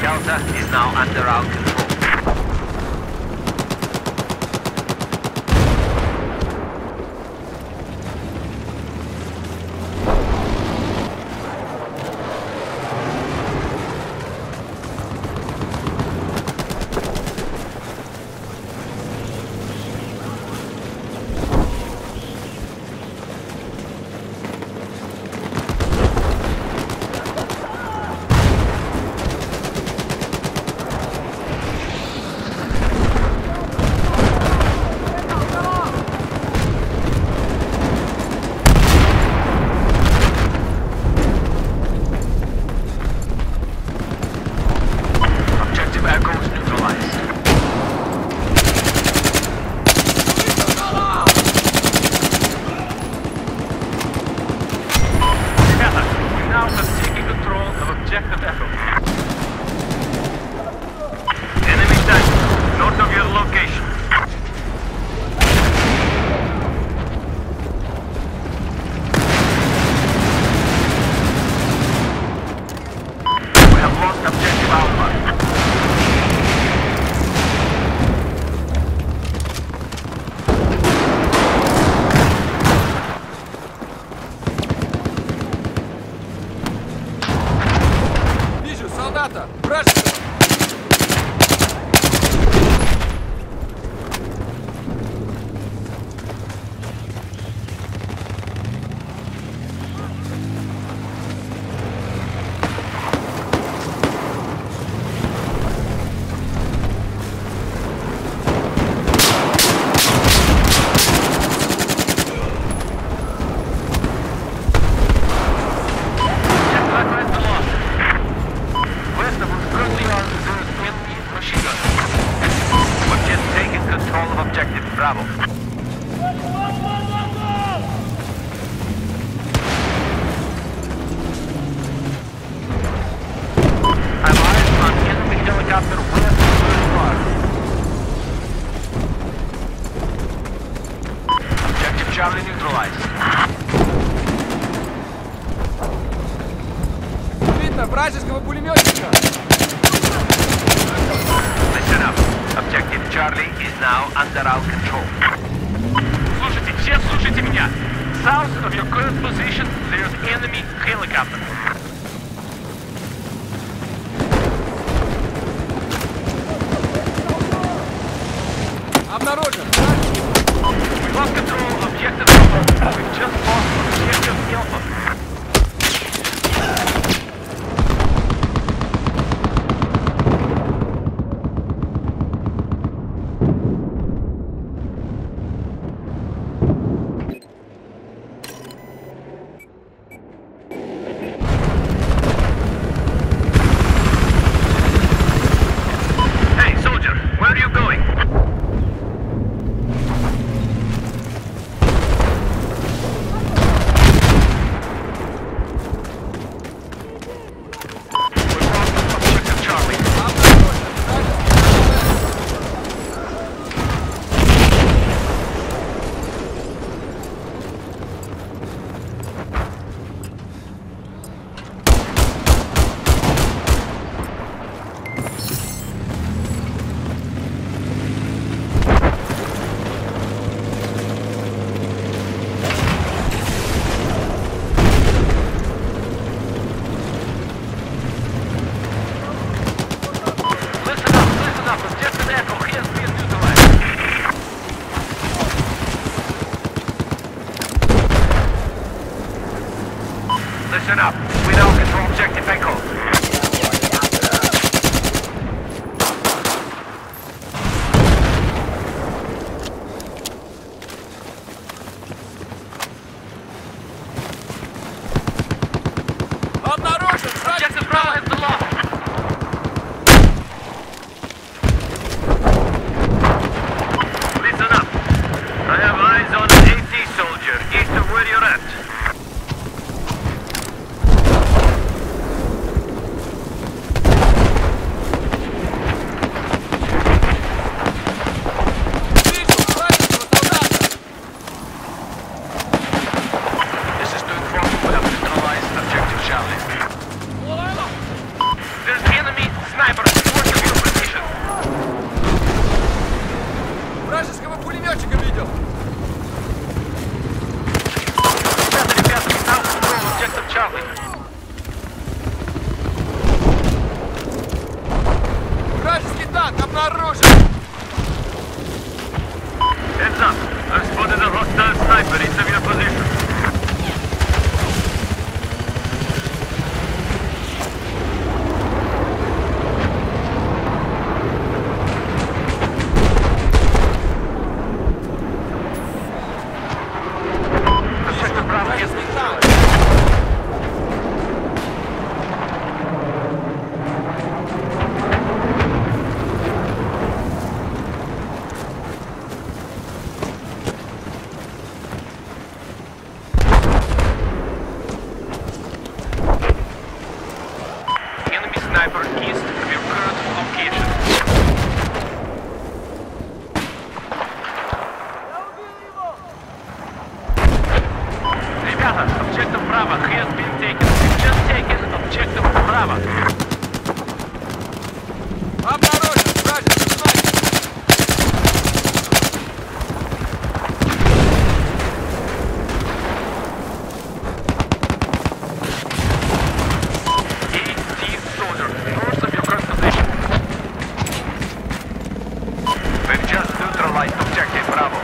Delta is now under our control. Charlie neutralized. Видно вражеского пулеметчика. Listen up. Objective Charlie is now under our control. Слушайте, все слушайте меня. South of your current position, there's enemy helicopter. Обнаружен. We lost control of objective Alpha. We've just lost objective Alpha. Hey, soldier, where are you going? Listen up. We now control objective Echo. Обнаружен. Objective Bravo has been lost. Listen up. I have eyes on an AT soldier east of where you're at. Обнаружен! Heads up. I've spotted a hostile sniper in your position. Objective Bravo is destroyed. Enemy sniper east of your current location. Ребята, objective Bravo has been taken. We've just taken objective Bravo. Обнаружен! Вражеский снайпер! AT soldier, north of your current position. We've just neutralized objective Bravo.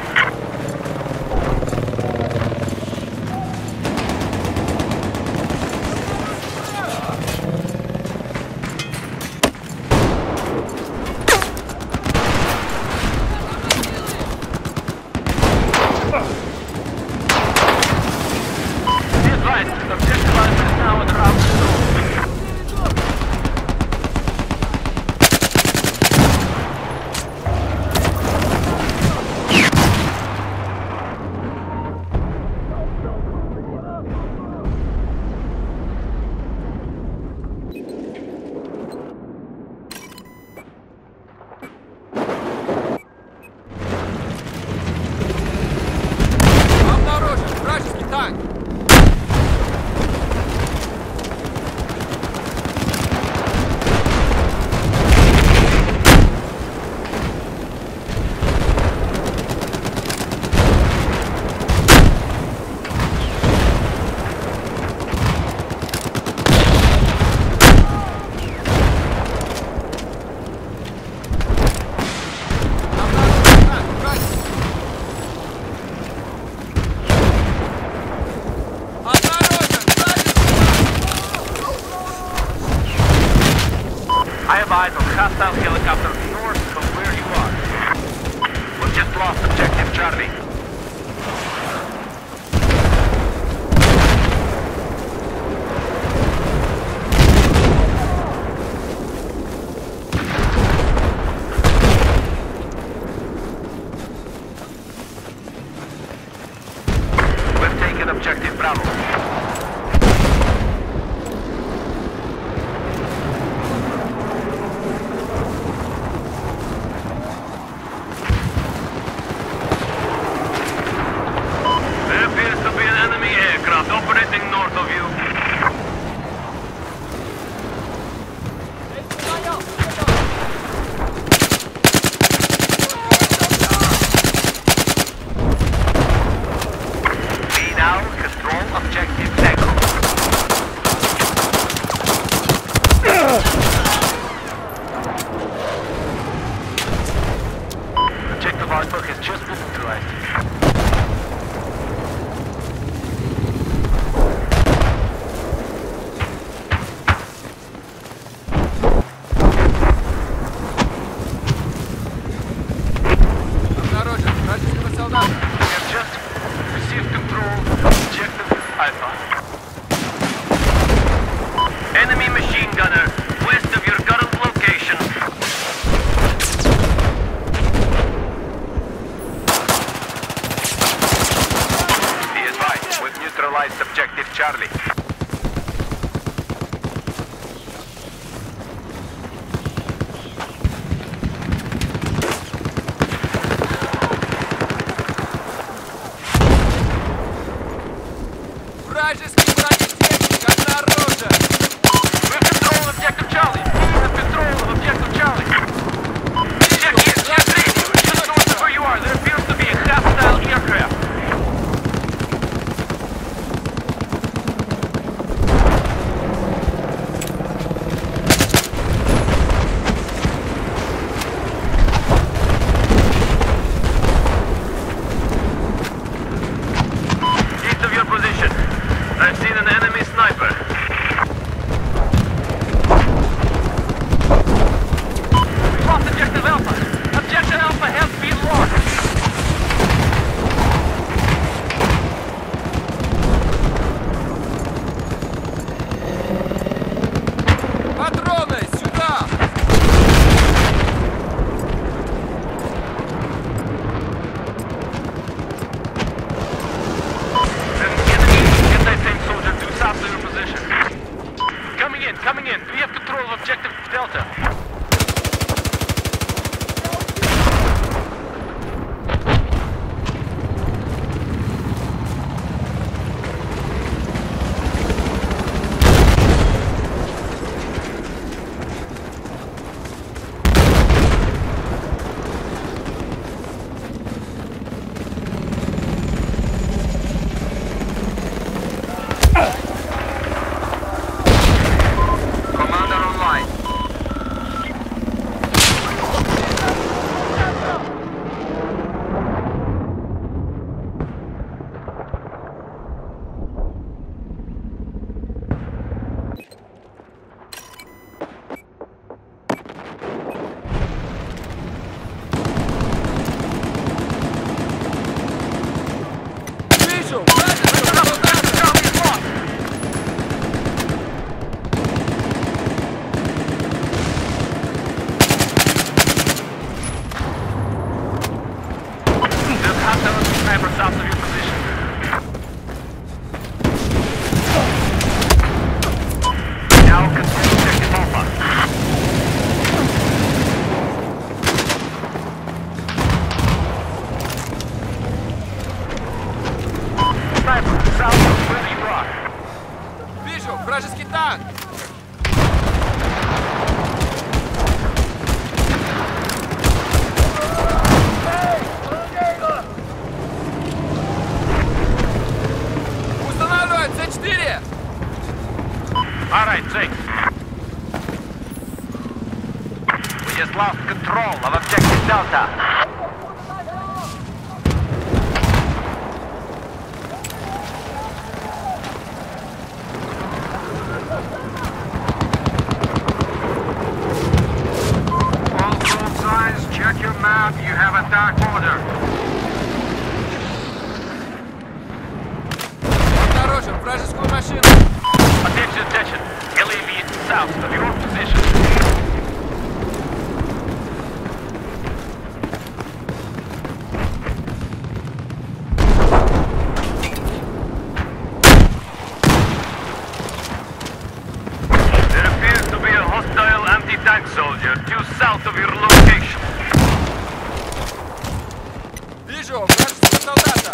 Be advised, objective Alpha is now under our control. Обнаружен! Вражеский танк! Обнаружен танк! Вражеский! Обнаружен! I have eyes on hostile helicopter north of where you are. We've just lost objective Charlie. We've taken objective Bravo. control of objective Delta. Вижу! Вражеский танк! Устанавливать С4! Alright, thanks. We just lost control of objective Delta. Check your map, you have a dark order. Осторожен, вражескую машину! Attention, attention. LAV south of your position. There appears to be a hostile anti-tank soldier due south of your location. Вижу! Вражеского солдата!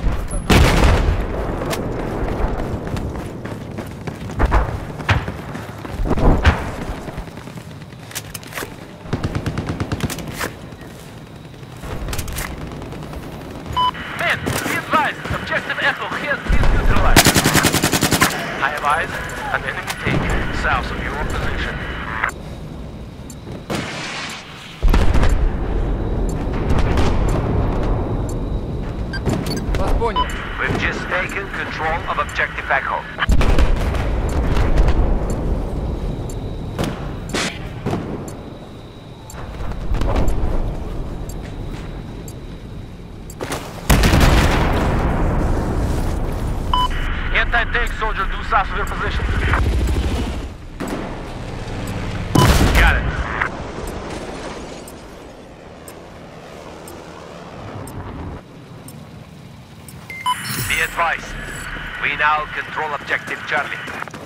Men, be advised, objective Echo has been neutralized. I have eyes on enemy tank south of your position. Вас понял. We've just taken control of objective Echo. Anti-tank soldier due south of your position. Got it. Be advised, we now control objective Charlie.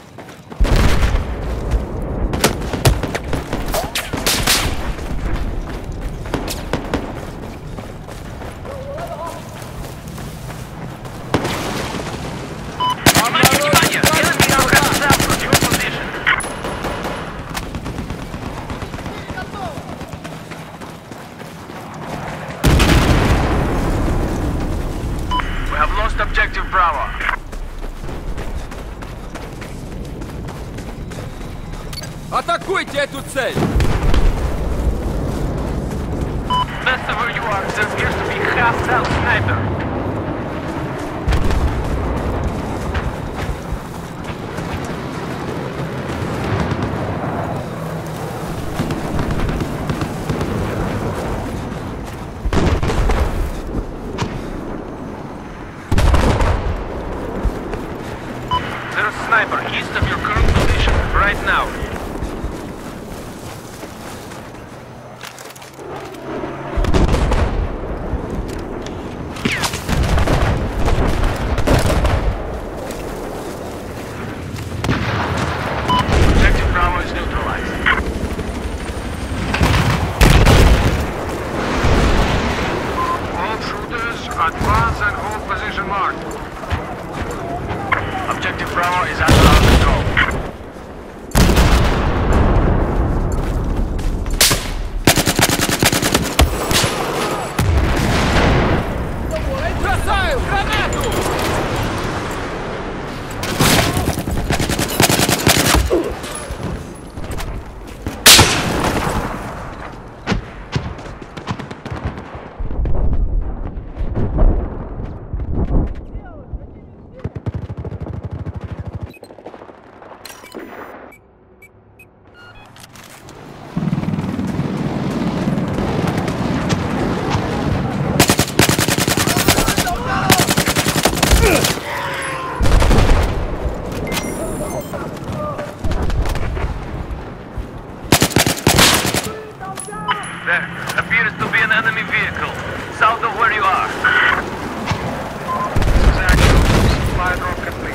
Внимание, внимание! Enemy now has south of your position. We have lost objective Bravo. Атакуйте эту цель! Best of where you are, there appears to be hostile sniper. There's a sniper east of your current position, right now. There appears to be an enemy vehicle, south of where you are. This is actual. Supply drop complete.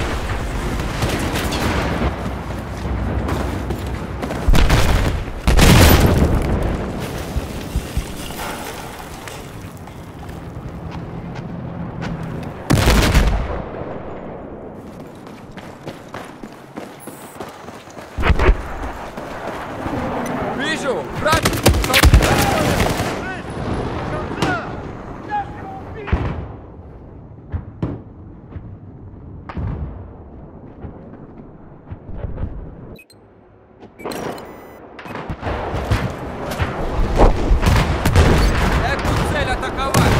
Вижу! Враг! Эту цель атаковать!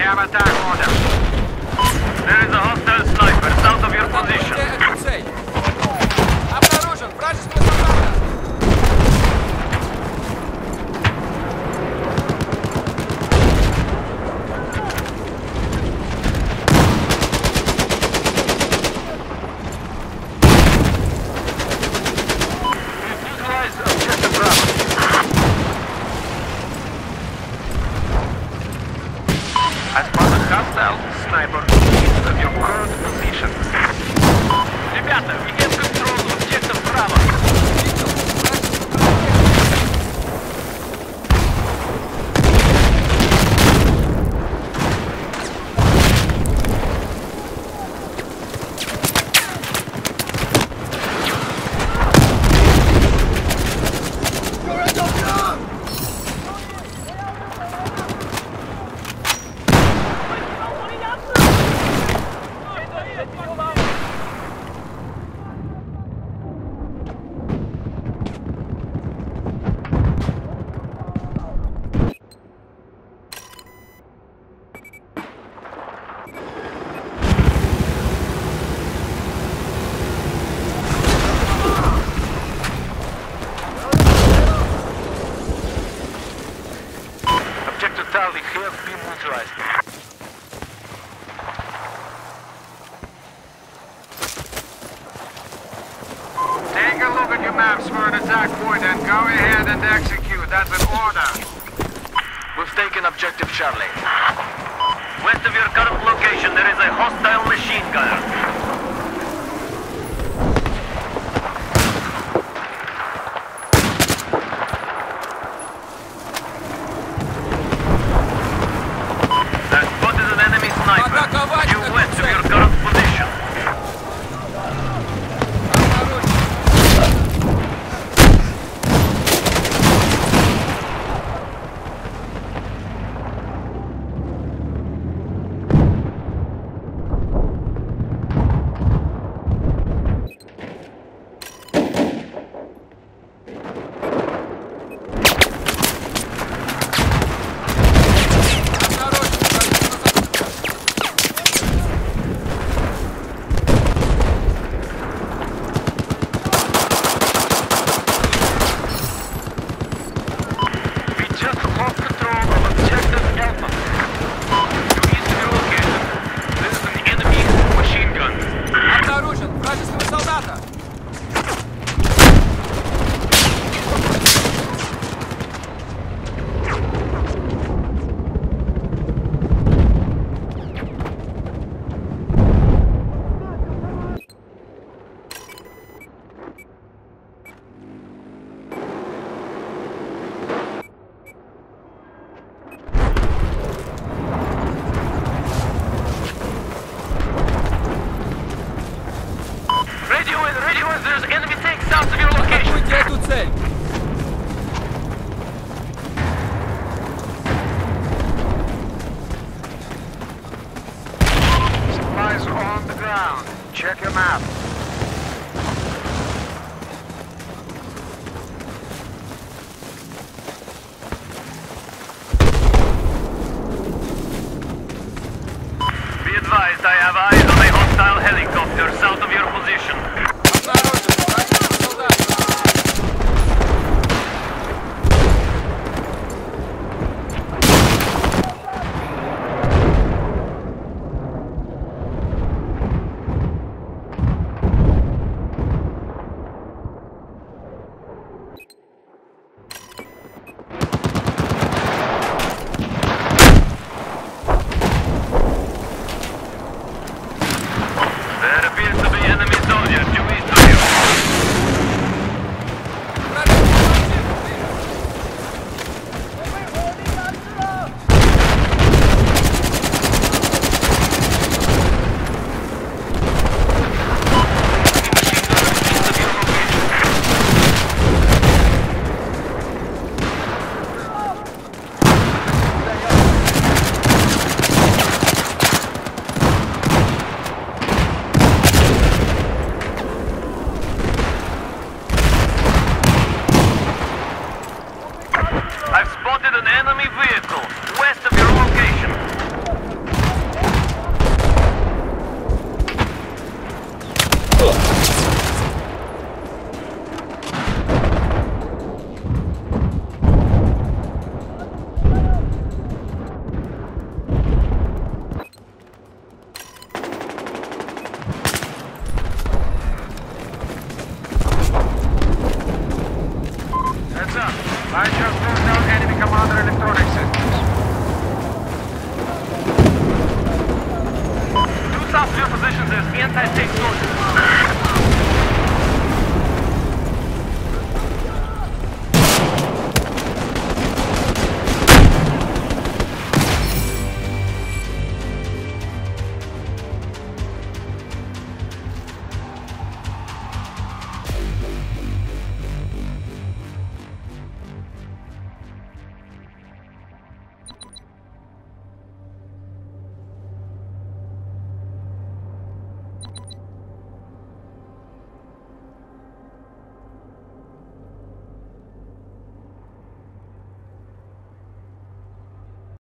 have attack order. There is a hostile sniper south of your position. Эту цель. Обнаружен вражеского солдата. Neutralize objective Bravo. As per the hostile sniper east of your current position. Ребята, we have control of objective Bravo. Objective Charlie has been neutralized. Take a look at your maps for an attack point and go ahead and execute. That's an order. We've taken objective Charlie. West of your current location, there is a hostile machine gunner. That spotted an enemy sniper. Атаковать Due эту west of цель. your current position. Обнаружен. We just lost control of objective Alpha. To east of your location, there is an enemy machine gun. Обнаружен вражеского солдата. Radio in, there's enemy tank south of your location. Атакуйте эту цель. Supplies on the ground. Check your map. Be advised, I have eyes on a hostile helicopter south of your position. Обнаружен вражеского солдата. anti-tank soldiers.